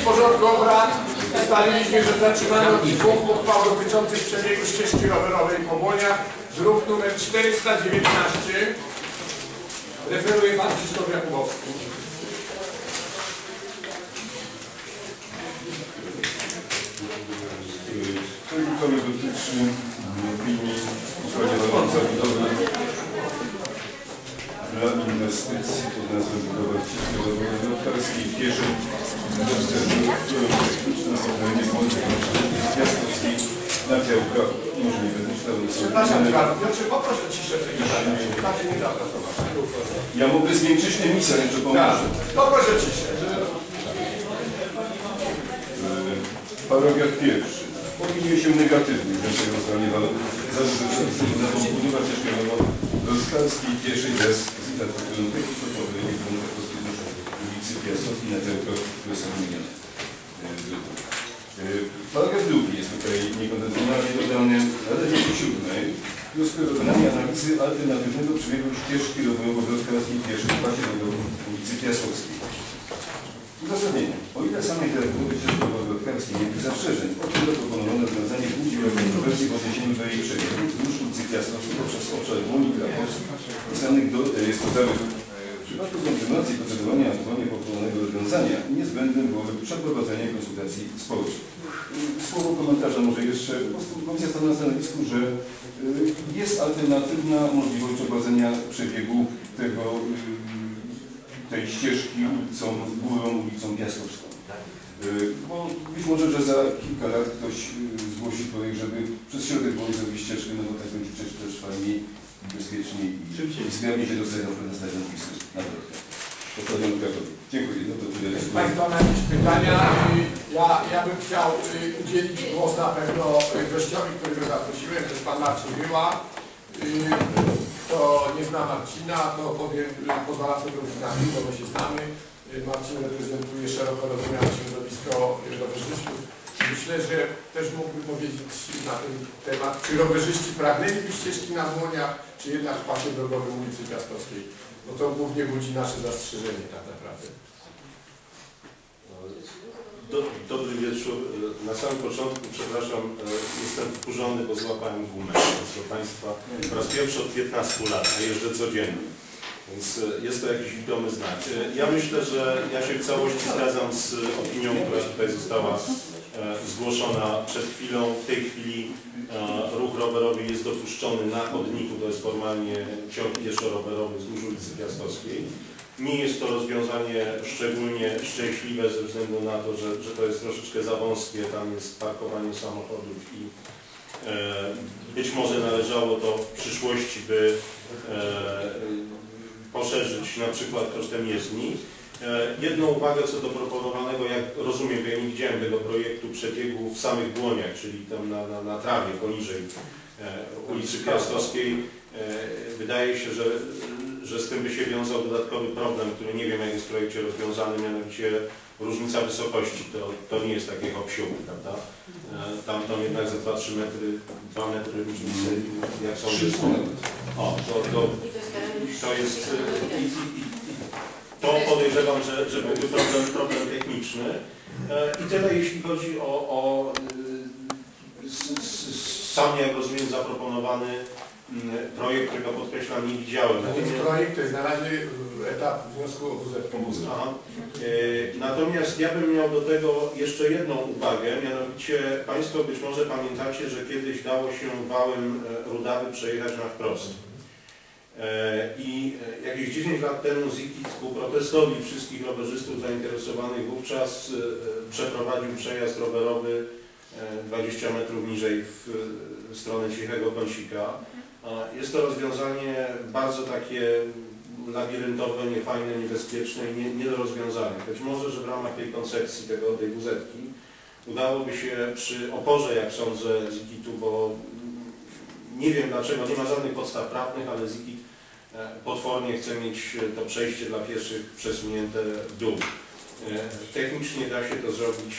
porządku obrad ustaliliśmy, że zaczynamy od dwóch uchwał dotyczących przebiegu ścieżki rowerowej po Błoniach. Druk numer 419. Referuje pan Krzysztof Jakubowski. Projekt uchwały dotyczy opinii uchwalająca budowę dla inwestycji pod nazwą budowa ścieżki rowerowej narciarskiej pieszej na Piałkach. Może nie będę czytał. Przepraszam, Piotrze, poproszę ciszę w tej nie da pracować. Ja mogę zwiększyć emisję, jeszcze pomoże. Poproszę ciszę. Paragraf pierwszy. Opiniuje się negatywnie wniosek o uznanie zarzutu przepisów na budowa ścieżki rowerskiej pieszej bez infrastruktury topowej w ulicy Piastowskiej na Piałkach, które są wymienione. Paragraf drugi jest tutaj niekonwencjonalnie dodany, ale w siódmej wnioskuje o dokonanie analizy alternatywnego przebiegu ścieżki rowerowo-wrotkarskiej pieszej w pasie do ulicy Piastowskiej. Uzasadnienie. O ile samej budowy ścieżki rowerowo-wrotkarskiej nie budzi zastrzeżeń, o tyle proponowane rozwiązanie budzi kontrowersji w odniesieniu do jej przebiegu wzdłuż ulicy Piastowskiej poprzez obszar Błoni i Krakowskich wpisanych do rejestru tarifów. W przypadku kontynuacji procedowania aktualnie proponowanego rozwiązania niezbędnym byłoby przeprowadzenie konsultacji społecznych. Słowo komentarza może jeszcze. Po prostu komisja stanęła na stanowisku, że jest alternatywna możliwość przeprowadzenia przebiegu tej ścieżki górą ulicą Piastowską. Bo być może, że za kilka lat ktoś zgłosi projekt, żeby przez środek Błoni zrobić ścieżkę, no bo tak będzie przecież też fajniej, bezpieczniej i zgrabnie się dostaje na stadion PiS na drogę. Po stadionie Krakowie. Dziękuję. No to tyle. Państwa ma jakieś pytania? Ja bym chciał udzielić głos na pewno gościowi, którego zaprosiłem, to jest pan Marcin Wyła. Kto nie zna Marcina, to powiem, pozwala sobie rozmawiać, bo my się znamy. Marcin reprezentuje szeroko rozumiane środowisko rowerzystów. Myślę, że też mógłby powiedzieć na ten temat, czy rowerzyści pragnęliby ścieżki na Błoniach, czy jednak w pasie drogowym ulicy Piastowskiej. No to głównie budzi nasze zastrzeżenie tak naprawdę. Dobry wieczór. Na samym początku, przepraszam, jestem wkurzony, bo złapałem gumę. Proszę Państwa, po raz pierwszy od 15 lat, a jeżdżę codziennie. Więc jest to jakiś widomy znak. Ja myślę, że ja się w całości zgadzam z opinią, która tutaj została zgłoszona przed chwilą. W tej chwili ruch rowerowy jest dopuszczony na chodniku, to jest formalnie ciąg pieszo-rowerowy wzdłuż ulicy Piastowskiej. Nie jest to rozwiązanie szczególnie szczęśliwe ze względu na to, że to jest troszeczkę za wąskie, tam jest parkowanie samochodów i być może należało to w przyszłości by poszerzyć na przykład kosztem jezdni. Jedną uwagę co do proponowanego, jak rozumiem, bo ja nie widziałem tego projektu przebiegu w samych Błoniach, czyli tam na trawie poniżej ulicy Piastowskiej. Wydaje się, że z tym by się wiązał dodatkowy problem, który nie wiem jak jest w projekcie rozwiązany, mianowicie różnica wysokości. To nie jest takie hop-siup, prawda? Tam jednak za 2-3 metry, 2 metry różnicy, jak sądzę, to jest... To podejrzewam, że byłby problem techniczny. I tyle jeśli chodzi o sam, jak rozumiem, zaproponowany projekt, którego podkreślam, nie widziałem. Projekt to jest na razie etap wniosku o WZ. Natomiast ja bym miał do tego jeszcze jedną uwagę, mianowicie Państwo być może pamiętacie, że kiedyś dało się wałem Rudawy przejechać na wprost. I jakieś 10 lat temu ZIKIT ku protestowi wszystkich rowerzystów zainteresowanych wówczas przeprowadził przejazd rowerowy 20 metrów niżej w stronę Cichego Kąsika. Jest to rozwiązanie bardzo takie labiryntowe, niefajne, niebezpieczne i nie do rozwiązania. Być może, że w ramach tej koncepcji tej WZ-ki udałoby się przy oporze, jak sądzę, ZIKIT-u, bo nie wiem dlaczego, nie ma żadnych podstaw prawnych, ale ZIKIT potwornie chce mieć to przejście dla pieszych przesunięte w dół. Technicznie da się to zrobić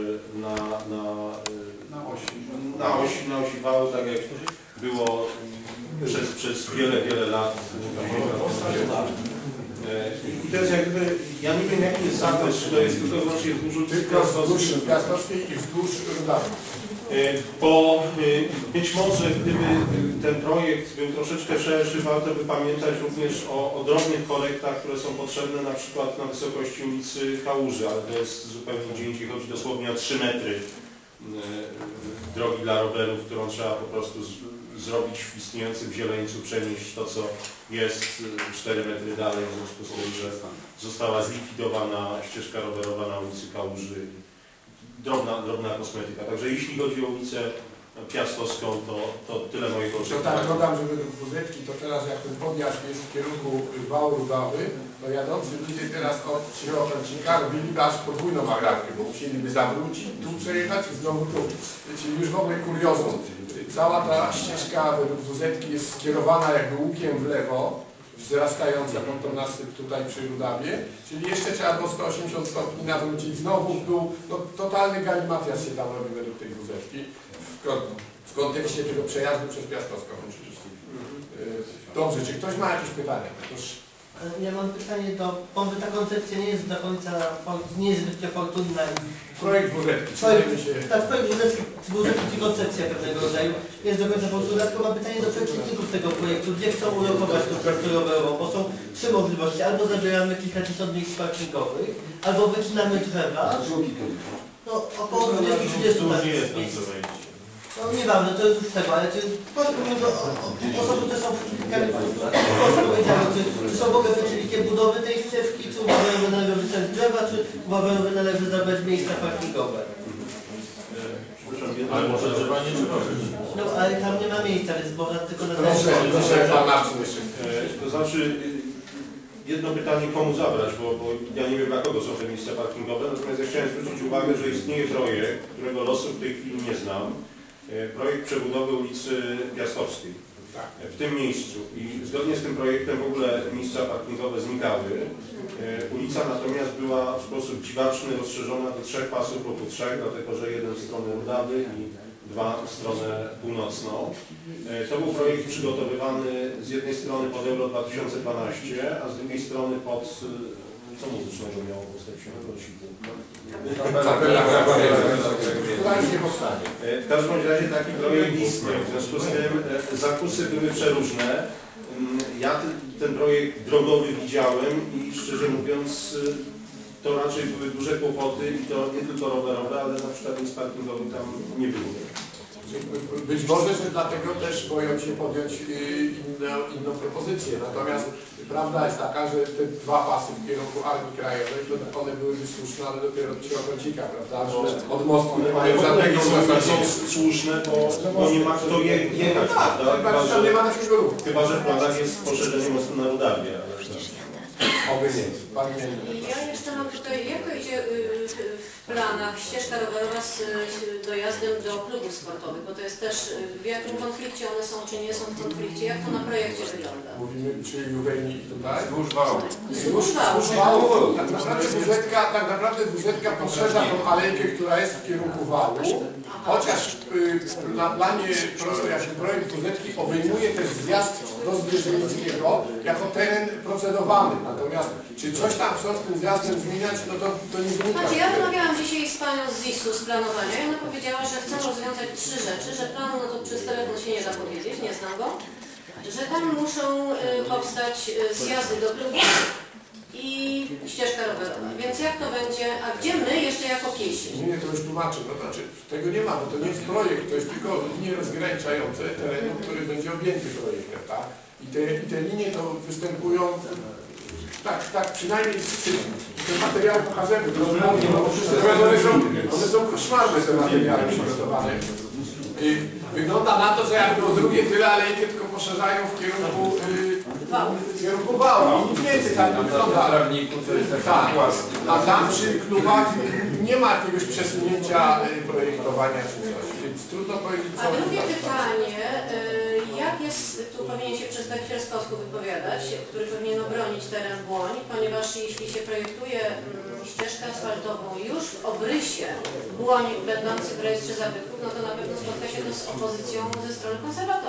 na osi wału, tak jak było przez wiele lat. I to jest jakby, ja nie wiem jaki jest zakres, czy to jest tylko wyłącznie wzdłuż ulicy Wzdłuż Piastowskiej i wzdłuż Rudawy. Bo być może gdyby ten projekt był troszeczkę szerszy, warto by pamiętać również o drobnych korektach, które są potrzebne na przykład na wysokości ulicy Kałuży, ale to jest zupełnie gdzie indziej, chodzi dosłownie o 3 metry drogi dla rowerów, którą trzeba po prostu zrobić w istniejącym zieleńcu, przenieść to, co jest 4 metry dalej, w związku z tym, że została zlikwidowana ścieżka rowerowa na ulicy Kałuży. Drobna kosmetyka. Także jeśli chodzi o ulicę Piastowską, to tyle mojego To oczekiwania. tak dodam, że według WZ-ki to teraz jak ten podjazd jest w kierunku wału Rudawy, to jadący ludzie teraz od Środownika robiliby aż podwójną agrawkę, bo musieliby zawrócić, tu przejechać i znowu tu. Czyli już w ogóle kuriozum. Cała ta ścieżka według WZ-ki jest skierowana jakby łukiem w lewo, wzrastająca pod tą nasyp tutaj przy Rudawie, czyli jeszcze trzeba było 180 stopni nawrócić znowu w dół, no totalny galimatias się tam robi według tej WZ-ki w kontekście tego przejazdu przez Piastowską oczywiście. Dobrze, czy ktoś ma jakieś pytania? Proszę. Ja mam pytanie bo ta koncepcja nie jest do końca, nie jest zbyt fortunna. Projekt WZ-ki, Tak, projekt WZ-ki czy koncepcja pewnego rodzaju jest do końca fortunna, tylko mam pytanie do przeciwników tego projektu, gdzie chcą ulokować tą trasę rowerową, bo są 3 możliwości, albo zabieramy kilkadziesiąt miejsc parkingowych, albo wycinamy drzewa, no około 20-30 miejsc. No nieważne, to jest już tego, ale czy osoby, które są przeciwnikami powiedziały, czy są w ogóle przeciwnikiem budowy tej ścieżki, czy uważają, że należy wyciąć drzewa, czy uważają, że należy zabrać miejsca parkingowe? Ale może drzewa nie trzeba. No ale tam nie ma miejsca, więc można tylko na Proszę, pan Marcin jeszcze. To znaczy, jedno pytanie komu zabrać, bo ja nie wiem dla kogo są te miejsca parkingowe, natomiast ja chciałem zwrócić uwagę, że istnieje projekt, którego losu w tej chwili nie znam. Projekt przebudowy ulicy Piastowskiej w tym miejscu i zgodnie z tym projektem w ogóle miejsca parkingowe znikały. Ulica natomiast była w sposób dziwaczny rozszerzona do 3 pasów ruchu, 3, dlatego że jeden w stronę Rudawy i 2 w stronę północną. To był projekt przygotowywany z jednej strony pod Euro 2012, a z drugiej strony pod co muzycznego miało powstać się na prosiku. W każdym razie taki projekt istniał, w związku z tym zakusy były przeróżne. Ja ten projekt drogowy widziałem i szczerze mówiąc to raczej były duże kłopoty i to nie tylko rowerowe, ale na przykład miejsc parkingowych tam nie było. Być może, że dlatego też boją się podjąć inną propozycję. Natomiast prawda jest taka, że te 2 pasy w kierunku Armii Krajowej, to one byłyby słuszne, ale dopiero od Ciechocika, prawda? Że od mostu nie mają żadnego sensu. Są słuszne, bo nie ma kto jechać, prawda? Nie ma takiego ruchu. Chyba, że w planach jest poszerzenie mostu na Rudawie. Oby nie. Ja jeszcze mam tutaj, jak idzie w planach ścieżka rowerowa z dojazdem do klubów sportowych, bo to jest też w jakim konflikcie one są, czy nie są w konflikcie, jak to na projekcie wygląda? Mówimy, czy Juwejnik tutaj? Wzdłuż wału. Wzdłuż wału. Tak naprawdę WZ-ka poszerza tą alejkę, która jest w kierunku wału, chociaż na planie projekt WZ-ki obejmuje też zjazd do Zbierzyńskiego jako teren procedowany. Natomiast czy coś tam chcą z tym zjazdem zmieniać, no to nie wynika. Znaczy, ja rozmawiałam dzisiaj z panią z ZIS-u z planowania i ona powiedziała, że chcą rozwiązać 3 rzeczy, że planu no to przez telefon się nie da powiedzieć, nie znam go, że tam muszą powstać zjazdy do klubów i ścieżka rowerowa. Więc jak to będzie, a gdzie my jeszcze jako piesi? Nie, to już tłumaczę, to znaczy tego nie ma, bo to nie jest projekt, to jest tylko linie rozgraniczające terenu, który będzie objęty projektem, tak? I te linie to występują, tak, przynajmniej te materiały pokażemy, one są koszmarne, te materiały przygotowane. Wygląda na to, że jakby o drugie tyle alejkę tylko poszerzają w kierunku wału. Nic więcej tak nie wygląda. Tak, a tam przy klubach nie ma jakiegoś przesunięcia projektowania czy coś, więc trudno powiedzieć co. A drugie pytanie, jak jest, tu powinien się przedstawiciel Skosku wypowiadać, który powinien obronić teren Błoń, ponieważ jeśli się projektuje ścieżkę asfaltową już w obrysie Błoń będący w rejestrze zabytków, no to na pewno spotka się to z opozycją ze strony konserwatora.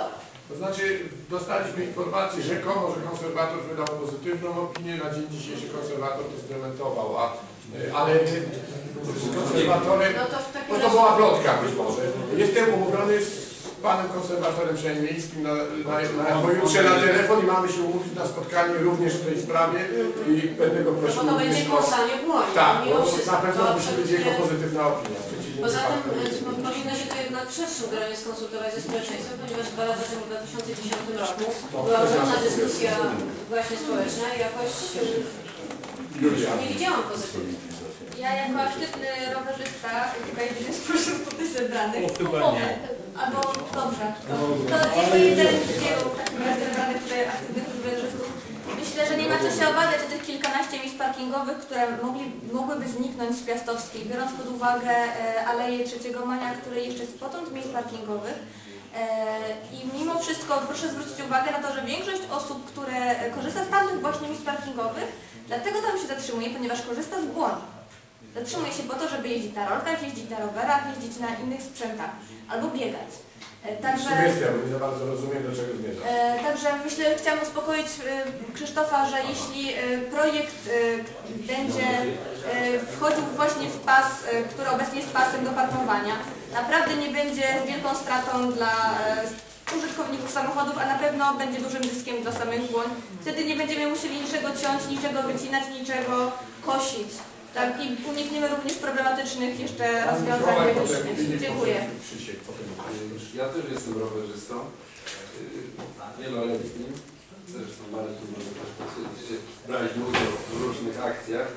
To znaczy dostaliśmy informację rzekomo, że konserwator wydał pozytywną opinię, na dzień dzisiejszy konserwator to zdementował, ale z konserwatorem, No to w takim bo to razie... była plotka być może. Jestem umówiony z panem konserwatorem miejskim na pojutrze na telefon i mamy się umówić na spotkanie również w tej sprawie i będę go No prosił bo to będzie również o... kąsanie błoni, Tak, mimo bo wszystko. na pewno To musi być jego pozytywna opinia. Poza tym powinno się to jednak w szerszym gronie skonsultować ze społeczeństwem, ponieważ 2 lata temu, w 2010 roku, była ogromna dyskusja właśnie społeczna i jakoś nie widziałam pozytywnie. Ja jako aktywny rowerzysta, tutaj jeden spośród tutaj zebranych, albo dobrze, to jako jeden z wielu takich zebranych tutaj aktywnych rowerzystów, myślę, że nie ma co się obawiać o tych kilkanaście miejsc parkingowych, które mogłyby zniknąć z Piastowskiej, biorąc pod uwagę Aleję 3 Maja, które jeszcze jest potąd miejsc parkingowych. I mimo wszystko proszę zwrócić uwagę na to, że większość osób, które korzysta z tamtych właśnie miejsc parkingowych, dlatego tam się zatrzymuje, ponieważ korzysta z błoni. Zatrzymuje się po to, żeby jeździć na rolkach, jeździć na rowerach, jeździć na innych sprzętach albo biegać. Także, sugestia, bo nie bardzo rozumiem, do czego zmierza. Także myślę, chciałam uspokoić Krzysztofa, że jeśli projekt będzie wchodził właśnie w pas, który obecnie jest pasem do parkowania, naprawdę nie będzie wielką stratą dla użytkowników samochodów, a na pewno będzie dużym zyskiem dla samych błoń. Wtedy nie będziemy musieli niczego ciąć, niczego wycinać, niczego kosić. Tak, i unikniemy również problematycznych jeszcze rozwiązań medycznych. Dziękuję. Ja też jestem rowerzystą, wieloletnim. Zresztą Marek tu może też potwierdzić, że braliśmy udział w różnych akcjach.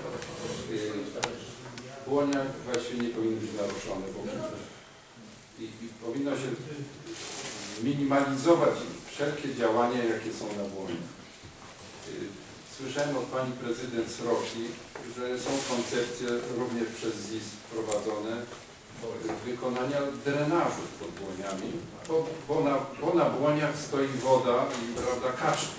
Błonia właściwie nie powinny być naruszone, bo i powinno się minimalizować wszelkie działania, jakie są na błoni. Słyszałem od pani prezydent Sroki, że są koncepcje również przez ZIS prowadzone wykonania drenażu pod błoniami, bo na błoniach stoi woda i prawda kaczki.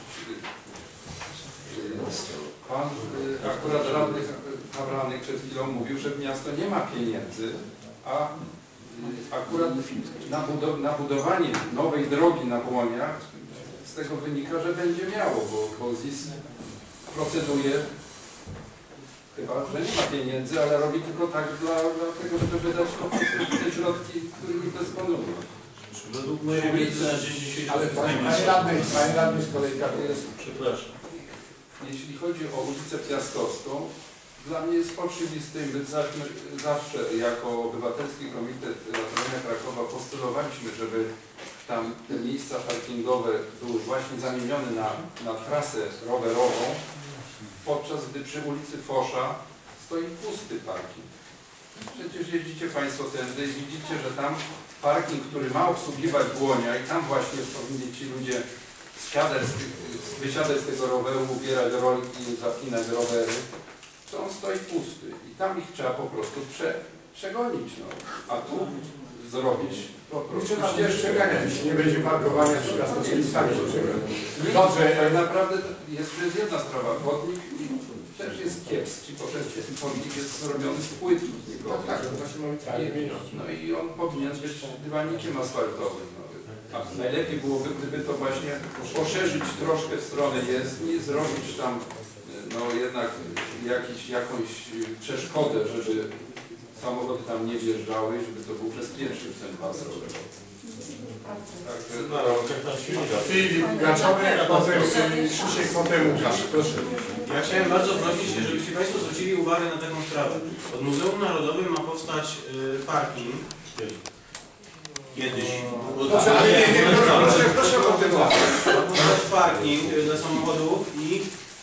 Pan akurat radny Hawranek przed chwilą mówił, że miasto nie ma pieniędzy, a akurat na budowanie nowej drogi na błoniach z tego wynika, że będzie miało, bo ZIS proceduje, chyba, że nie ma pieniędzy, ale robi tylko tak dlatego, żeby wydać te środki, którymi dysponuje. Według mojej wiedzy na dzień dzisiejszy... Ale panie radny z kolei tak jest. Przepraszam. Jeśli chodzi o ulicę Piastowską, dla mnie jest oczywiste, my zawsze jako Obywatelski Komitet Ratowania Krakowa postulowaliśmy, żeby tam te miejsca parkingowe były właśnie zamienione na trasę rowerową, podczas gdy przy ulicy Fosza stoi pusty parking. Przecież jeździcie Państwo tędy i widzicie, że tam parking, który ma obsługiwać Błonia i tam właśnie powinni ci ludzie wysiadać z tego roweru, ubierać rolki, zapinać rowery, to on stoi pusty i tam ich trzeba po prostu przegonić. No. A tu zrobić po prostu Przegania, jeśli nie będzie parkowania przy Piastowskiej, sami się przegrani. Dobrze, tak naprawdę jest jedna sprawa. Chodnik też jest kiepski, bo ten chodnik jest zrobiony z płyt. tak, to się mówi tak. No i on powinien być dywanikiem asfaltowym. No. A najlepiej byłoby, gdyby to właśnie poszerzyć troszkę w stronę jezdni, zrobić tam no jednak jakąś przeszkodę, żeby samochody tam nie wjeżdżały, żeby to był bezpieczny ten pas rowerowy. Filip Gaczowy, potem Krzysiek, potem Łukasz. Proszę. Ja chciałem bardzo prosić, żebyście Państwo zwrócili uwagę na taką sprawę. Od Muzeum Narodowym ma powstać parking. Kiedyś. Proszę, ale proszę kontynuować. Ma powstać parking dla samochodów i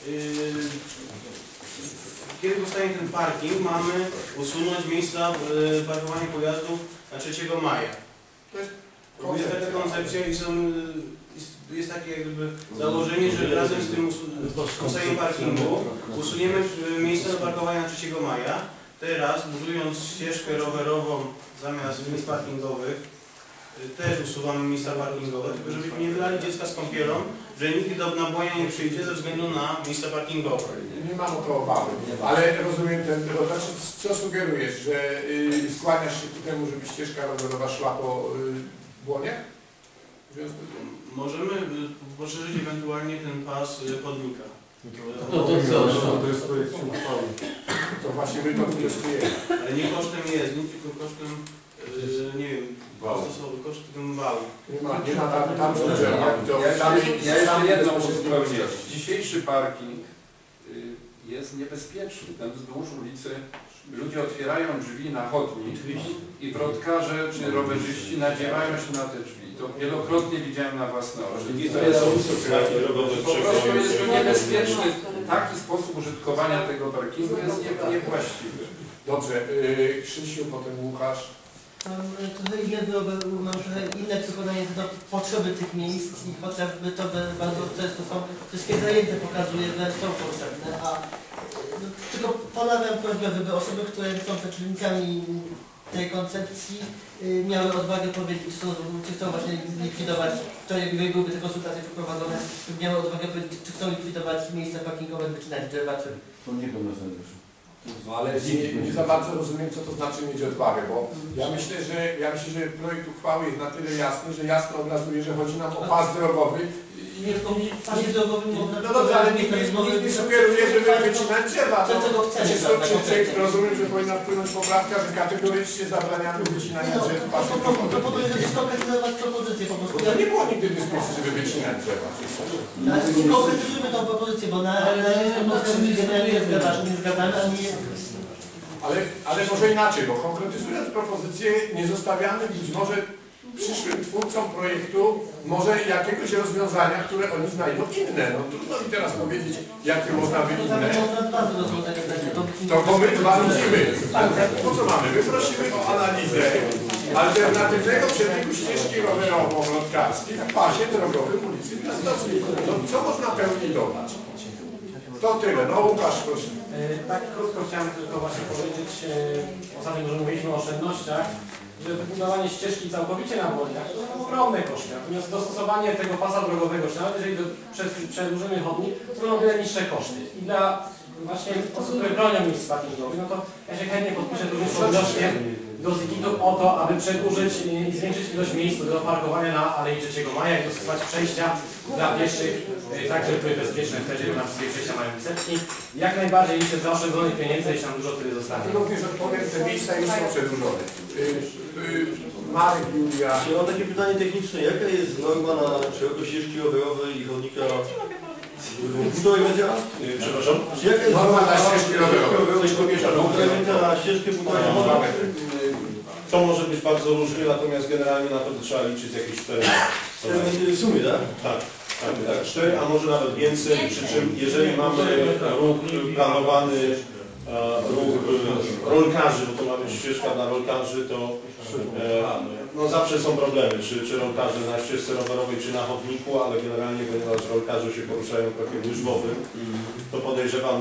kiedy powstanie ten parking, mamy usunąć miejsca parkowania pojazdów na 3 maja. Jest taka koncepcja i jest takie jakby założenie, że razem z tym usuwaniem parkingu usuniemy miejsca do parkowania na 3 maja. Teraz, budując ścieżkę rowerową zamiast miejsc parkingowych, też usuwamy miejsca parkingowe, tylko żebyśmy nie wylali dziecka z kąpielą, że nikt na Błonia nie przyjdzie ze względu na miejsca parkingowe. Nie mam o to obawy, ale rozumiem to znaczy, co sugerujesz, że skłaniasz się ku temu, żeby ścieżka rowerowa szła po Błonie? związku z tym? Możemy poszerzyć ewentualnie ten pas chodnika. No to co? To jest projekt uchwały. To właśnie my to wnioskujemy. Ale nie kosztem jezdni, tylko kosztem, nie wiem, kosztem wału. Nie ma tam drzewa. Ja jeszcze jedną muszę powiedzieć. Dzisiejszy parking jest niebezpieczny. Tam wzdłuż ulicy ludzie otwierają drzwi na chodnik i wrotkarze czy rowerzyści nadziewają się na te drzwi. To wielokrotnie widziałem na własne oczy. Po prostu jest to niebezpieczny. Taki sposób użytkowania tego parkingu jest niewłaściwy. Dobrze, Krzysiu, potem Łukasz. Mam trochę inne przekonanie do potrzeby tych miejsc i chociażby to, że bardzo często są wszystkie zajęte, pokazuje, że są potrzebne, a tylko ponawiam prośbę, żeby osoby, które są przeciwnikami tej koncepcji miały odwagę powiedzieć, czy chcą właśnie likwidować, wczoraj byłyby te konsultacje przeprowadzone, żeby miały odwagę powiedzieć, czy chcą likwidować miejsca parkingowe, wycinać drzewa, czy... To nie do nas należy. No ale nie za bardzo rozumiem, co to znaczy mieć odwagę, bo ja myślę, że projekt uchwały jest na tyle jasny, że jasno obrazuje, że chodzi nam o pas drogowy i nie pasie drogowym można... No dobrze, ale nikt nie sugeruje, żeby wycinać drzewa. Rozumiem, że powinna wpłynąć poprawka, że kategorycznie zabraniamy wycinania drzew w pasie drogowym. Proponuję, żeby skonkretyzować propozycję po prostu. To nie było nigdy dyskusji, żeby wycinać drzewa. Ale konkretyzujmy tą propozycję, bo na generalnie nie zgadzamy, a nie... Ale może inaczej, bo konkretyzując propozycję, nie zostawiamy być może przyszłym twórcom projektu może jakiegoś rozwiązania, które oni znajdą inne. No trudno mi teraz powiedzieć, jakie można by inne. To bo my dwa widzimy. Po co mamy? My prosimy o analizę alternatywnego przebiegu ścieżki rowerowo-wrotkarskiej w pasie drogowym ulicy Piastowskiej. No co można pełni dodać? To tyle. No Łukasz, proszę. Tak krótko chciałem tylko właśnie powiedzieć, ostatnio, że mówiliśmy o oszczędnościach, że wybudowanie ścieżki całkowicie na wodniach to są ogromne koszty. Natomiast dostosowanie tego pasa drogowego, czy nawet jeżeli przedłużymy chodnik, to są o wiele niższe koszty. I dla właśnie osób, które bronią miejsc parkingowych, no to ja się chętnie podpiszę również pod wnioskiem do ZIKIT-u o to, aby przedłużyć i zwiększyć ilość miejsc do parkowania na Alei 3 Maja i dostosować przejścia dla pieszych, tak żeby były bezpieczne wtedy, bo nam wszystkie przejścia mają setki. Jak najbardziej liczę zaoszczędzonych pieniędzy, jeśli nam dużo wtedy zostanie. Również odpowiem, te miejsca już są przedłużone. Marek, Julia. Ja mam takie pytanie techniczne. Jaka jest norma na szerokość ścieżki rowerowej i chodnika? Półtorej metra? Przepraszam? Jaka jest norma na ścieżki rowerowej? Półtorej metra na ścieżkę, półtorej metra. To może być bardzo różnie, natomiast generalnie na to trzeba liczyć jakieś 4 w sumie, tak? Tak, 4, a może nawet więcej, przy czym jeżeli mamy ruch planowany, ruch rolkarzy, bo to ma być ścieżka dla rolkarzy, to no zawsze są problemy, czy rolkarze na ścieżce rowerowej, czy na chodniku, ale generalnie, ponieważ rolkarze się poruszają krokiem łyżwowym, to podejrzewam,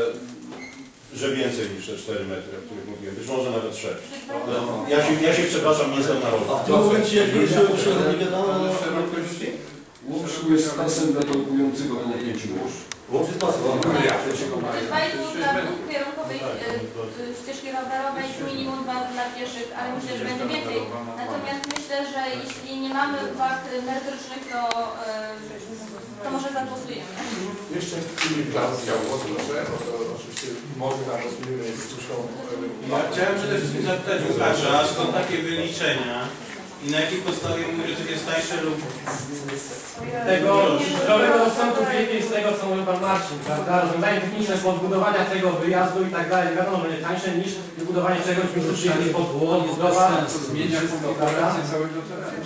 że więcej niż te 4 metry, o których mówiłem, być może nawet 6. Ja się przepraszam, nie jestem na roli. A w tym momencie jak jest szerokość szerokości? Łóżku jest pasem dla blokującego około 5 łóż. Łączy z pasem. To jest 2,5 dla dwóch kierunkowej ścieżki rowerowej, minimum 2 dla pieszych, ale myślę, że będzie więcej. Natomiast myślę, że jeśli nie mamy uwag merytorycznych, to może zagłosujemy. Jeszcze Filip chciał głos, proszę, bo to oczywiście może zagłosujemy dyskusją. Ja chciałem przede wszystkim zapytać Łukasza, skąd takie wyliczenia i na jakiej podstawie mówię, że to jest tańsze lub... Tego zdrowego rozsądku wyjdzie z tego, co mówił Pan Marcin, prawda? Rozwiązanie techniczne podbudowania tego wyjazdu i tak dalej, wiadomo, będzie tańsze niż wybudowanie czegoś, gdzie przyjdzie podbudowa. Zmienia konfigurację całego terenu.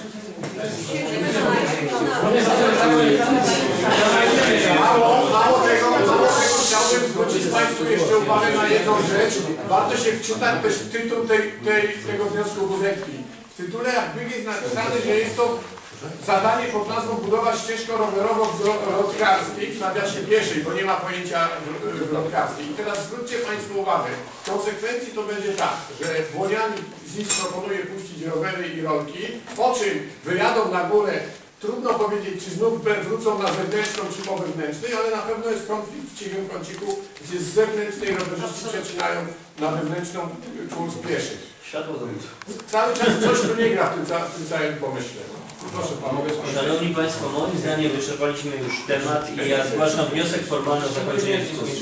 Mało tego chciałbym zwrócić Państwu jeszcze uwagę na jedną rzecz. Warto się wczytać też w tytuł tego wniosku Budecki. W tytule jakby jest napisane, że jest to zadanie pod nazwą budowa ścieżko-rowerowo-wrotkarskiej w nawiasie pieszej, bo nie ma pojęcia wrotkarskiej. I teraz zwróćcie Państwo uwagę, w konsekwencji to będzie tak, że Włoniani ZIS proponuje puścić rowery i rolki, po czym wyjadą na górę trudno powiedzieć, czy znów wrócą na zewnętrzną, czy po wewnętrznej, ale na pewno jest konflikt w cichym kąciku, gdzie z zewnętrznej rowerzyści przecinają na wewnętrzną kurs pieszych. Światło zawód. Cały czas coś tu nie gra w tym całym pomyśle. Proszę panowie. Szanowni Państwo, moim zdaniem wyczerpaliśmy już temat i ja zgłaszam wniosek formalny o zakończenie dyskusji.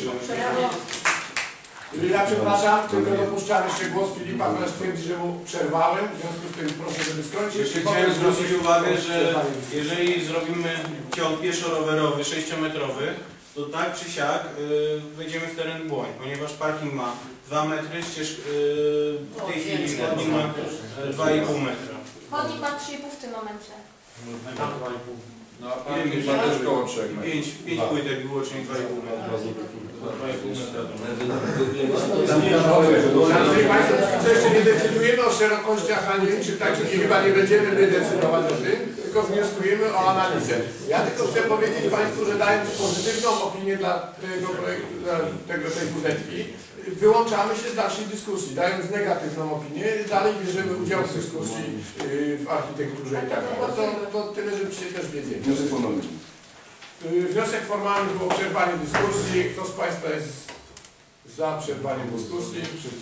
Ja przepraszam, tylko dopuszczam jeszcze głos Filipa, ponieważ twierdzi, że mu przerwałem. W związku z tym proszę, żeby skończyć. Jeszcze chciałem zwrócić uwagę, że jeżeli zrobimy ciąg pieszo-rowerowy 6-metrowy, to tak czy siak wejdziemy w teren błoń, ponieważ parking ma 2 metry, w tej chwili chodnik ma 2,5 metra. Chodnik ma 3,5 w tym momencie. No a parking ma też koło 3 metrów. 5 płytek było, czyli 2,5 metra. Szanowni Państwo, co jeszcze nie decydujemy o szerokościach, a nie wiem, czy tak, czy chyba nie będziemy my decydować o tym, tylko wnioskujemy o analizę. Ja tylko chcę powiedzieć Państwu, że dając pozytywną opinię dla tego projektu, dla tej wuzetki, wyłączamy się z dalszej dyskusji. Dając negatywną opinię, dalej bierzemy udział w dyskusji w architekturze i tak dalej. To tyle, żebyście też wiedzieli. Wniosek formalny. Wniosek formalny było przerwanie dyskusji. Kto z Państwa jest za przerwaniem dyskusji?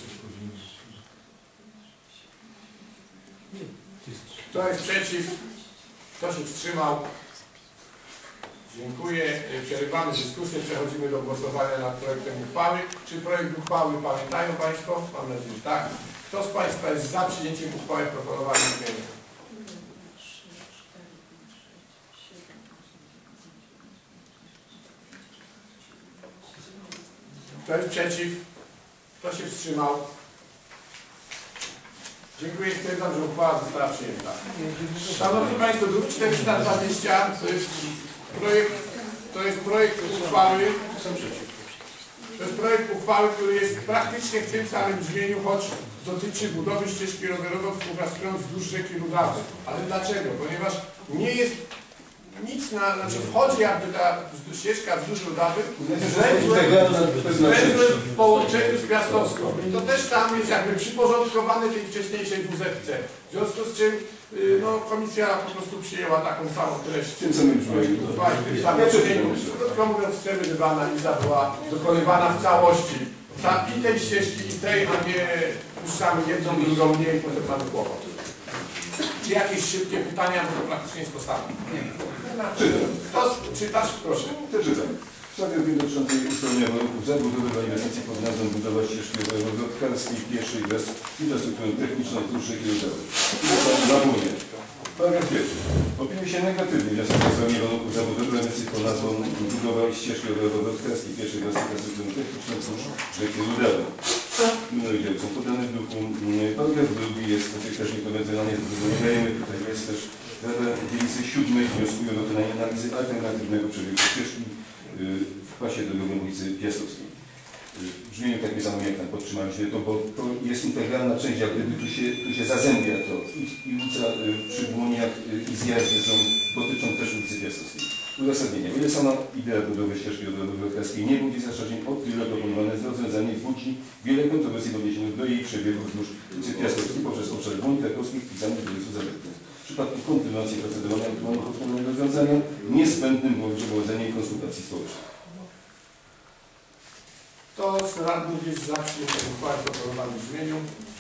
Kto jest przeciw? Kto się wstrzymał? Dziękuję. Przerywamy dyskusję. Przechodzimy do głosowania nad projektem uchwały. Czy projekt uchwały pamiętają Państwo? Mam nadzieję, że tak. Kto z Państwa jest za przyjęciem uchwały w proponowanym brzmieniu? Kto jest przeciw? Kto się wstrzymał? Dziękuję. Stwierdzam, że uchwała została przyjęta. Szanowni Państwo, druk 420 to jest projekt uchwały. To jest projekt uchwały, który jest praktycznie w tym samym brzmieniu, choć dotyczy budowy ścieżki rowerowej współpracując wzdłuż rzeki Rudawy. Ale dlaczego? Ponieważ nie jest nic znaczy wchodzi jakby ta ścieżka wzdłuż Rudawy w połączeniu z Piastowską. I to też tam jest jakby przyporządkowane tej wcześniejszej WZC. W związku z czym no, komisja po prostu przyjęła taką samą treść. W tym samym brzmieniu. Krótko mówiąc, chcemy, żeby analiza była dokonywana w całości. I tej ścieżki, i tej, a nie puszczamy jedną, drugą mniej, potem mamy kłopot. Czy jakieś szybkie pytania, bo to praktycznie jest postawne? Nie. Kto czytasz? Proszę. To czytam. W sprawie dotyczącej ustalenia warunków zabudowy dla inwestycji pod nazwą budowa ścieżki rowerowo-wodkarskiej pieszej wraz z infrastrukturą techniczną wzdłuż rzeki Rudawy. Na Bunie. Paragraf pierwszy. Opiniuje się negatywnie wniosek o ustalenie warunków zabudowy dla inwestycji pod nazwą budowa ścieżki rowerowo-wodkarskiej pieszej wraz z infrastrukturą techniczną wzdłuż rzeki Rudawy. Numery są podane w druku. Paragraf drugi jest też niekonwencjonalnie zdecydowany. Tutaj jest też Rada Dzielnicy 7 wnioskuje o dokonanie analizy alternatywnego przebiegu ścieżki w pasie drogowym ulicy Piastowskiej. W brzmieniu takie samo jak tam podtrzymaliśmy to, bo to jest integralna część, jak gdyby tu się zazębia to i ulica przy Błoniach i zjazdy dotyczą też ulicy Piastowskiej. Uzasadnienie. O ile sama idea budowy ścieżki rowerowo-wodkarskiej nie budzi zastrzeżeń, od tyle proponowane rozwiązanie budzi wiele kontrowersji odniesionych do jej przebiegu wzdłuż ulicy Piastowskiej poprzez obszar Błoni Krakowskich wpisanych do listu zabytków. W przypadku kontynuacji procedowania aktualnego rozwiązania niezbędnym było przeprowadzenie konsultacji społecznych. To z radnych jest za przyjęciem uchwały w proponowanym brzmieniu.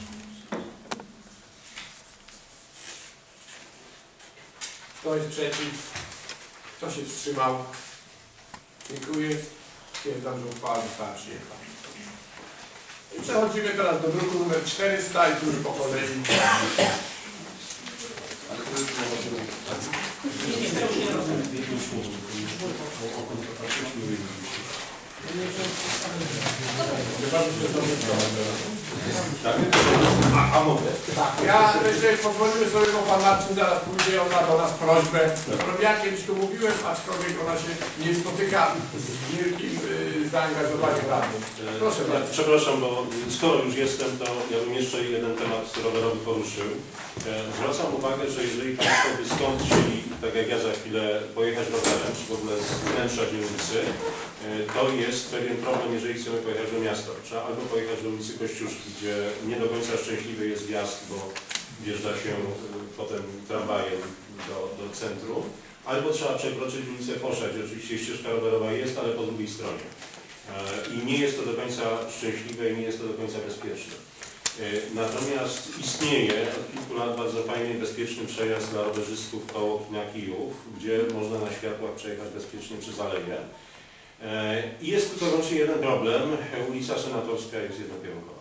Kto jest przeciw? Kto się wstrzymał? Dziękuję. Stwierdzam, że uchwała została przyjęta. I przechodzimy teraz do druku numer 400 i tu już po kolei. Ale to jest Ja jeszcze pozwolimy sobie, bo pan Marcin zaraz pójdzie, on ma do nas prośbę. Ja kiedyś tu mówiłem, aczkolwiek ona się nie spotyka z wielkim zaangażowaniem radnych. Proszę bardzo. Przepraszam, bo skoro już jestem, to ja bym jeszcze jeden temat rowerowy poruszył. Zwracam uwagę, że jeżeli Państwo by stąd chcieli, tak jak ja za chwilę, pojechać rowerem, czy w ogóle z wnętrza dzielnicy, to jest pewien problem, jeżeli chcemy pojechać do miasta. Trzeba albo pojechać do ulicy Kościuszki, gdzie nie do końca szczęśliwy jest wjazd, bo wjeżdża się potem tramwajem do centrum, albo trzeba przekroczyć ulicę Fosza, gdzie oczywiście ścieżka rowerowa jest, ale po drugiej stronie. I nie jest to do końca szczęśliwe i nie jest to do końca bezpieczne. Natomiast istnieje od kilku lat bardzo fajny i bezpieczny przejazd dla rowerzystów koło kina Kijów, gdzie można na światłach przejechać bezpiecznie przez aleję. I jest tylko wyłącznie jeden problem. Ulica Senatorska jest jednokierunkowa.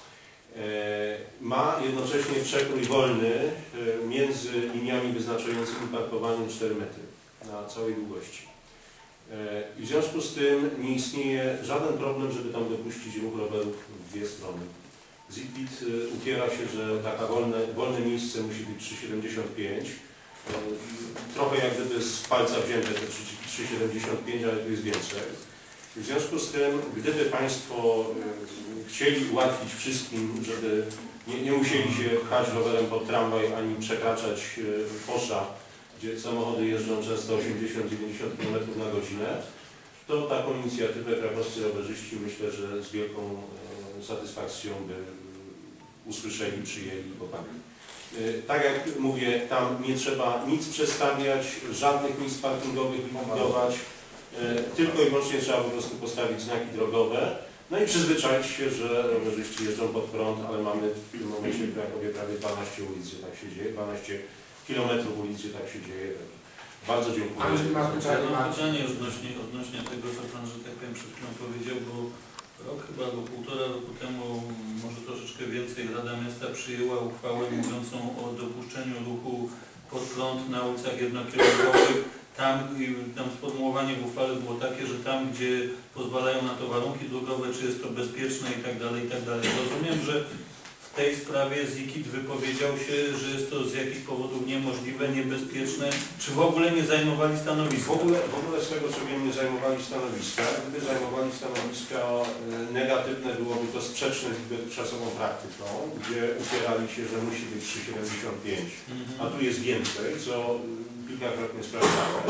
Ma jednocześnie przekrój wolny między liniami wyznaczającymi parkowanie 4 metry na całej długości. I w związku z tym nie istnieje żaden problem, żeby tam dopuścić ruch rowerów w dwie strony. ZIPIT upiera się, że taka wolne miejsce musi być 3,75. Trochę jak gdyby z palca wzięte te 3,75, ale tu jest więcej. W związku z tym, gdyby Państwo chcieli ułatwić wszystkim, żeby nie musieli się pchać rowerem pod tramwaj, ani przekraczać Fosza, gdzie samochody jeżdżą często 80-90 km na godzinę, to taką inicjatywę krakowscy rowerzyści myślę, że z wielką satysfakcją by usłyszeli, przyjęli i poparli. Tak jak mówię, tam nie trzeba nic przestawiać, żadnych miejsc parkingowych likwidować, tylko i wyłącznie trzeba po prostu postawić znaki drogowe, no i przyzwyczaić się, że rowerzyści jeżdżą pod prąd, ale mamy w tym momencie w Krakowie prawie 12 ulic, gdzie tak się dzieje, 12 kilometrów ulic, gdzie tak się dzieje. Bardzo dziękuję. Mam pytanie odnośnie tego, co Pan, że tak powiem, przed chwilą powiedział, bo rok chyba albo półtora roku temu, może troszeczkę więcej, Rada Miasta przyjęła uchwałę mówiącą o dopuszczeniu ruchu pod prąd na ulicach jednokierunkowych. Tam sformułowanie w uchwale było takie, że tam, gdzie pozwalają na to warunki drogowe, czy jest to bezpieczne i tak dalej, i tak dalej. Rozumiem, że w tej sprawie ZIKIT wypowiedział się, że jest to z jakichś powodów niemożliwe, niebezpieczne, czy w ogóle nie zajmowali stanowiska? W ogóle z tego, co wiem, nie zajmowali stanowiska. Gdyby zajmowali stanowiska negatywne, byłoby to sprzeczne z dotychczasową praktyką, gdzie upierali się, że musi być 3,75, a tu jest więcej, co kilkakrotnie sprawdzałem.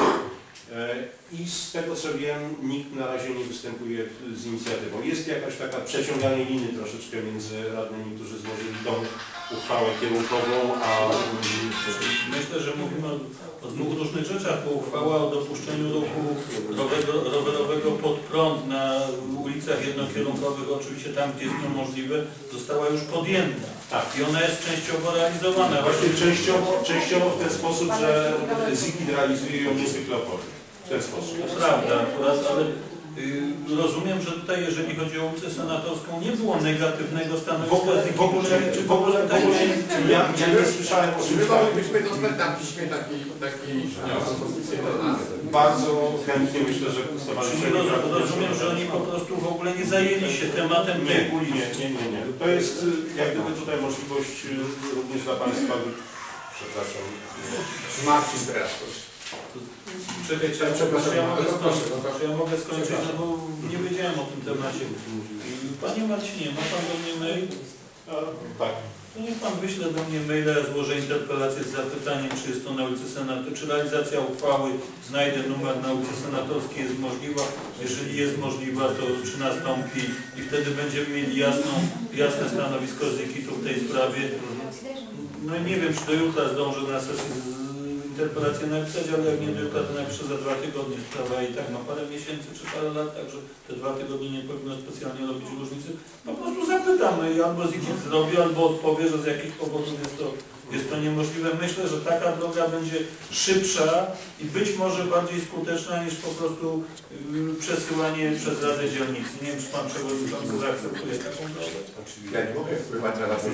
I z tego, co wiem, nikt na razie nie występuje z inicjatywą. Jest jakaś taka przeciąganie liny troszeczkę między radnymi, którzy złożyli tą uchwałę kierunkową, a... Myślę, że mówimy o dwóch różnych rzeczach, bo uchwała o dopuszczeniu ruchu rowerowego pod prąd na ulicach jednokierunkowych, oczywiście tam, gdzie jest to możliwe, została już podjęta. Tak. I ona jest częściowo realizowana. Właśnie częściowo w ten sposób, że ZIKIT realizuje ją niezwykle opornie. W ten sposób. To prawda, akurat, ale rozumiem, że tutaj, jeżeli chodzi o ulicę Senatorską, nie było negatywnego stanowiska ZIKIT-u. W ogóle ja nie słyszałem o czymś Byśmy tam piśmie taki wniosek. Bardzo chętnie myślę, że stowarzyszenie... Rozumiem, że oni po prostu w ogóle nie zajęli się tematem tej ulicy. Nie. To jest jak gdyby tutaj możliwość również dla Państwa... Przepraszam. Marcin teraz. Czekaj, ja mogę skończyć, no bo nie wiedziałem o tym temacie. Panie Marcinie, ma Pan do mnie mail? Tak. To niech Pan wyśle do mnie maila, ja złożę interpelację z zapytaniem, czy jest to na ulicy Senatorskiej, czy realizacja uchwały, znajdę numer na ulicy Senatorskiej, jest możliwa. Jeżeli jest możliwa, to czy nastąpi i wtedy będziemy mieli jasne stanowisko ZIKIT-u w tej sprawie. No i nie wiem, czy do jutra zdążę na sesji interpelację napisać, ale jak nie do jutra, to napiszę za 2 tygodnie. Sprawa i tak ma parę miesięcy czy parę lat, także te 2 tygodnie nie powinno specjalnie robić różnicy. Po prostu zapytam, no i albo ZIKIT zrobi, albo odpowie, że z jakich powodów jest to niemożliwe. Myślę, że taka droga będzie szybsza i być może bardziej skuteczna niż po prostu przesyłanie przez Radę Dzielnicy. Nie wiem, czy Pan Przewodniczący zaakceptuje taką drogę. Ja nie mogę wpływać na nas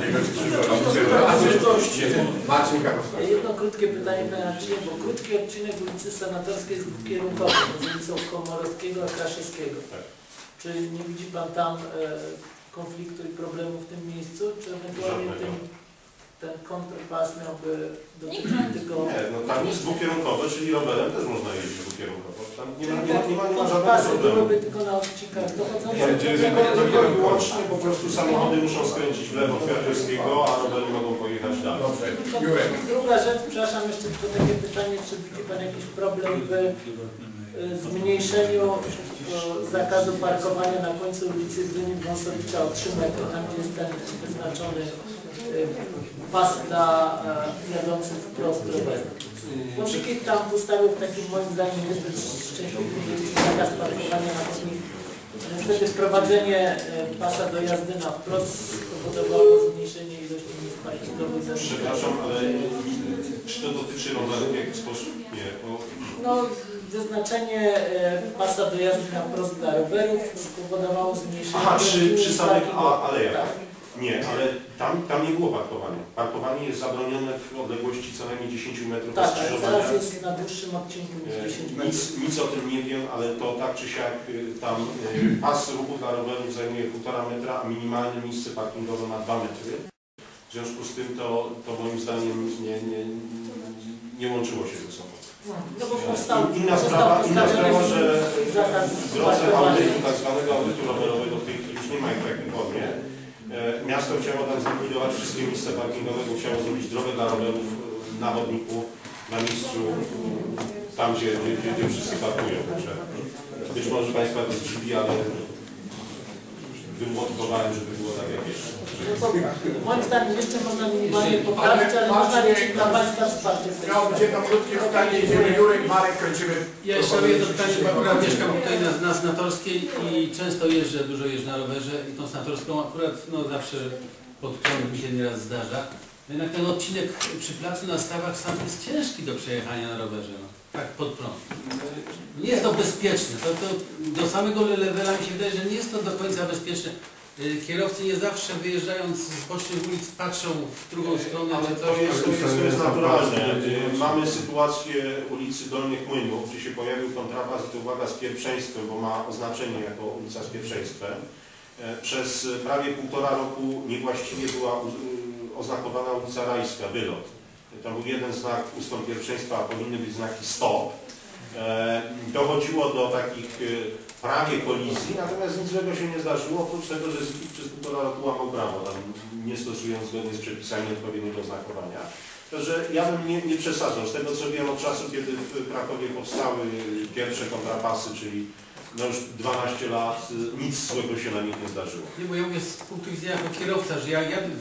Jedno krótkie pytanie, Panie Marcinie, bo krótki odcinek ulicy Senatorskiej jest dwukierunkowy, między ulicą Komorowskiego a Kraszewskiego. Czy nie widzi Pan tam konfliktu i problemu w tym miejscu, czy ewentualnie ten kontrpas miałby dotyczyć tylko... Nie, no tam jest dwukierunkowe, czyli rowerem też można jeździć dwukierunkowo. Tam nie ma żadnego problemu. byłyby tylko na odcinkach dochodzących... Tylko i wyłącznie po prostu samochody muszą skręcić w lewo Kwiatkowskiego, a rowery mogą pojechać dalej. Druga rzecz, przepraszam, jeszcze tylko takie pytanie, czy widzi Pan jakiś problem w zmniejszeniu zakazu parkowania na końcu ulicy Zbyni Wąsowicza o 3 metry, tam gdzie jest ten wyznaczony pas dla jadących wprost rowerów. Łącznik tam ustawił w takim moim zdaniem niezbyt szczęśliwym zakaz parkowania na chodnik. Niestety wprowadzenie pasa do jazdy na wprost spowodowało zmniejszenie ilości miejsc parkingowych. Przepraszam, ale czy to dotyczy rowerów w jakiś sposób? Nie. Bo... No, wyznaczenie pasa do jazdy na wprost dla rowerów spowodowało zmniejszenie... Aha, przy samych alejach. Tak. Nie, ale tam nie było parkowania. Parkowanie jest zabronione w odległości co najmniej 10 metrów od Tak, skrzyżowania. teraz jest na dłuższym odcinku niż 10 metrów. Nic o tym nie wiem, ale to tak czy siak tam pas ruchu dla rowerów zajmuje 1,5 metra, a minimalne miejsce parkingowe ma 2 metry. W związku z tym to moim zdaniem nie łączyło się ze sobą. No bo powstał, inna sprawa, że w drodze audytu, tak zwanego audytu rowerowego w tej chwili już nie ma ich w takim formie. Miasto chciało tam zlikwidować wszystkie miejsca parkingowe, bo chciało zrobić drogę dla rowerów na chodniku, na miejscu, tam gdzie wszyscy parkują. Także być może Państwa to zdziwi, ale wymotywowałem, żeby było tak jak jest. Moim zdaniem jeszcze można minimalnie poprawić, ale można liczyć na Państwa wsparcie. Miało jedno krótkie pytanie, idziemy Jurek, Marek, kończymy. Ja jeszcze mam jedno pytanie, bo akurat mieszkam tutaj na Senatorskiej i często jeżdżę, dużo jeżdżę na rowerze i tą Senatorską akurat no zawsze pod prąd mi się nieraz zdarza. Jednak ten odcinek przy placu na Stawach sam jest ciężki do przejechania na rowerze, no. Tak pod prąd. Nie jest to bezpieczne, to do samego levela mi się wydaje, że nie jest to do końca bezpieczne. Kierowcy nie zawsze wyjeżdżając z bocznych ulic patrzą w drugą stronę. Ale to jest naturalne. Mamy sytuację ulicy Dolnych Młynów, gdzie się pojawił kontrapas i to uwaga z pierwszeństwem, bo ma oznaczenie jako ulica z pierwszeństwem. Przez prawie 1,5 roku niewłaściwie była oznakowana ulica Rajska, wylot. Tam był jeden znak ustąp pierwszeństwa, a powinny być znaki stop. Dochodziło do takich prawie kolizji, natomiast nic złego się nie zdarzyło, oprócz tego, że ZIT przez 1,5 roku łamał prawo, tam nie stosując zgodnie z przepisami odpowiedniego oznakowania. Także ja bym nie przesadzał. Z tego co wiem od czasu, kiedy w Krakowie powstały pierwsze kontrapasy, czyli no już 12 lat, nic złego się na nich nie zdarzyło. Nie, bo ja mówię z punktu widzenia jako kierowca, że ja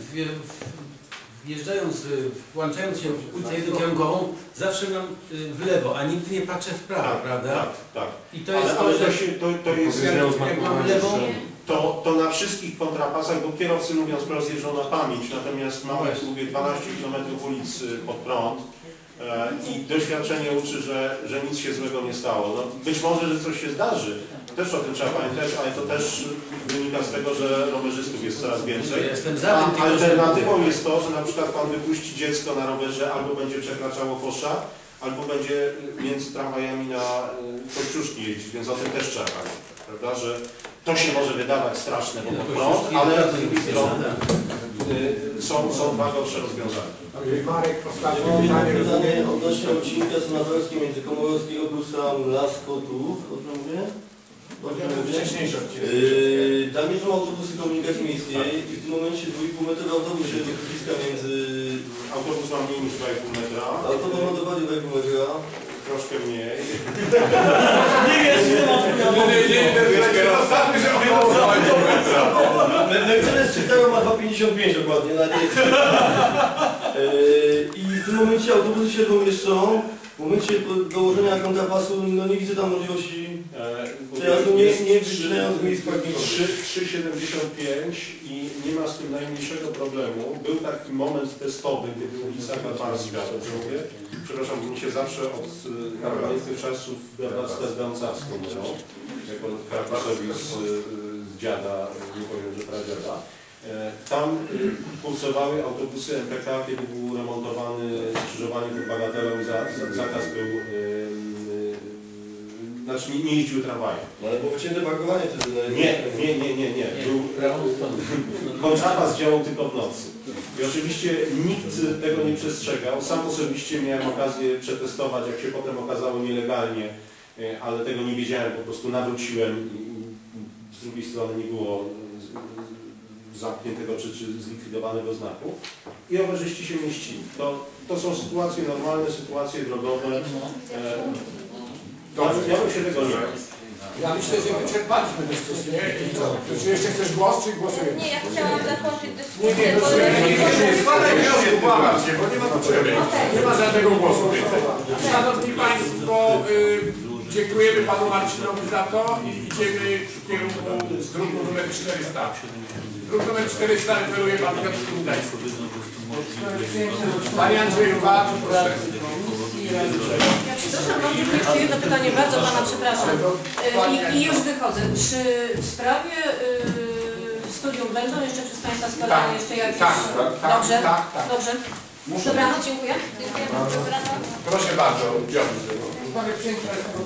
wjeżdżając, włączając się w ulicę jednokierunkową, zawsze mam w lewo, a nigdy nie patrzę w prawo, tak, prawda? Tak. I to jest ale to, to jest jak mam lewą, to na wszystkich kontrapasach, bo kierowcy mówiąc wprost jeżdżą na pamięć, natomiast mamy, jak mówię, 12 km ulic pod prąd i doświadczenie uczy, że nic się złego nie stało. No, być może, że coś się zdarzy, też o tym trzeba pamiętać, ale to też wynika z tego, że rowerzystów jest coraz więcej. A alternatywą jest to, że na przykład Pan wypuści dziecko na rowerze, albo będzie przekraczało fosza, albo będzie między tramwajami na kościuszki jeździć, więc o tym też trzeba pamiętać, prawda, że to się może wydawać straszne, bo pod prąd, ale z drugiej strony są dwa gorsze rozwiązania. Marek, ostatnie pytanie odnośnie odcinka senatorskiego między Komorowskiego plus tam Las Kotów, o czym mówię? Wcześniejszy odcinek. Tam jeżdżą autobusy komunikacji miejskiej i w tym momencie 2,5 metra autobus się wciska między... Autobus ma mniej niż 2,5 metra. Autobus ma dokładnie 2,5 metra. Troszkę mniej. Nie wiesz, nie masz Mercedes 4 ma 2,55 dokładnie, na nie. I w tym momencie autobusy się domieszczą. W momencie dołożenia kontrapasu no nie widzę tam możliwości przejazdu, nie wycinając miejsc parkingowych. 3,75 i nie ma z tym najmniejszego problemu. Był taki moment testowy, kiedy ulica Karpalska, dobrze mówię? Przepraszam, bo mi się zawsze od karpalskich czasów zgadzam jako Karpasowi z dziada, nie powiem, że pradziada. Tam kursowały autobusy MPK, kiedy był remontowany skrzyżowanie pod Bagatelą, zakaz był, znaczy nie jeździły tramwaje. Ale było wycięte parkowanie wtedy? Nie. Kontrapas działał tylko w nocy. I oczywiście nikt tego nie przestrzegał. Sam osobiście miałem okazję przetestować, jak się potem okazało nielegalnie, ale tego nie wiedziałem, po prostu nawróciłem. Z drugiej strony nie było zamkniętego czy zlikwidowanego znaku i rowerzyści się mieścili. To są sytuacje normalne, sytuacje drogowe. Ja bym się tego nie bał. Ja myślę, że wyczerpaliśmy dyskusję. I co? Czy jeszcze chcesz głos, czy głosujemy? Nie, ja chciałam zakończyć dyskusję. Nie, składaj wniosek, błagam cię, bo nie ma potrzeby. Nie ma żadnego głosu więcej. Szanowni Państwo, dziękujemy Panu Marcinowi za to i idziemy w kierunku druku numer 400. Druk numer 400 referuje Pan Piotr Gdański. Panie Andrzeju, bardzo proszę. Ja przepraszam, mam tylko jeszcze jedno pytanie, bardzo Pana przepraszam. I już wychodzę. Czy w sprawie studium będą jeszcze przez Państwa składane jeszcze jakieś... Dobrze, dobrze. Dobranoc, dziękuję. Proszę bardzo, Piotr.